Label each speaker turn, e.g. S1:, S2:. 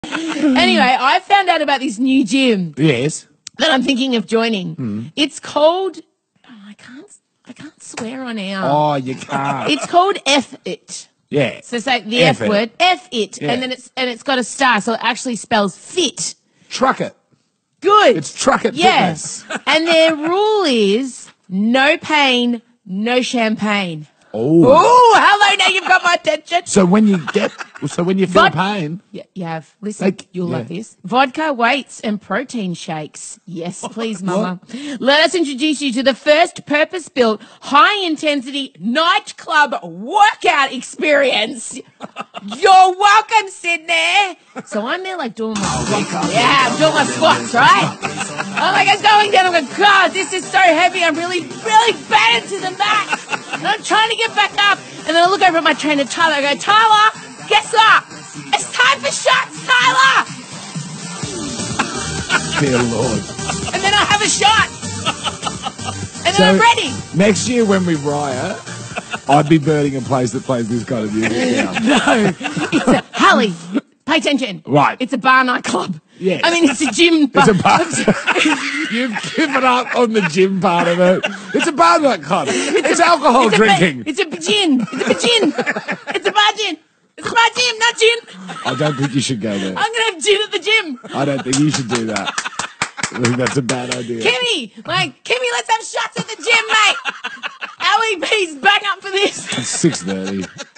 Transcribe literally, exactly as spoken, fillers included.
S1: Anyway, I found out about this new gym
S2: Yes.
S1: that I'm thinking of joining.
S2: Hmm.
S1: It's called. Oh, I can't. I can't swear on air.
S2: Oh, you can't.
S1: It's called F It.
S2: Yeah.
S1: So say the
S2: F
S1: F
S2: it.
S1: word, F it,
S2: Yeah.
S1: and then it's and it's got a star, so it actually spells fit.
S2: Truck it.
S1: Good.
S2: It's truck it
S1: Yes.
S2: fitness.
S1: And their rule is no pain, no champagne.
S2: Oh.
S1: Oh, hello! Now you've got my attention.
S2: So when you get, so when you feel
S1: Vod-
S2: pain,
S1: Yeah, you have. Listen,
S2: Like,
S1: you'll
S2: yeah.
S1: love this. Vodka, weights, and protein shakes. Yes, please, Mama. Let us introduce you to the first purpose-built, high-intensity nightclub workout experience. You're welcome, Sydney. So I'm there like doing my squats. Yeah, I'm doing my squats, right? I'm like, I'm going down. I'm going, God, this is so heavy. I'm really, really bad to the max. And I'm trying to get back up. And then I look over at my trainer, Tyler. I go, Tyler, guess what? It's time for shots, Tyler.
S2: dear Lord.
S1: And then I have a shot. And then
S2: So-
S1: I'm ready.
S2: Next year when we riot, I'd be burning a place that plays this kind of music now.
S1: No. It's a, Hallie, pay attention.
S2: Right.
S1: It's a bar nightclub.
S2: Yes.
S1: I mean, it's a gym bar.
S2: It's a bar. You've given up on the gym part of it. It's a bar nightclub. It's, alcohol
S1: It's a
S2: drinking.
S1: ba- it's a gin. It's a gin. It's a bar gin. It's a bar gym, not gin.
S2: I don't think you should go there.
S1: I'm going to have gin at the gym.
S2: I don't think you should do that. I think that's a bad idea.
S1: Kimmy, like, Kimmy, let's have shots at the gym, mate. Allie B's bang up for this.
S2: It's six thirty.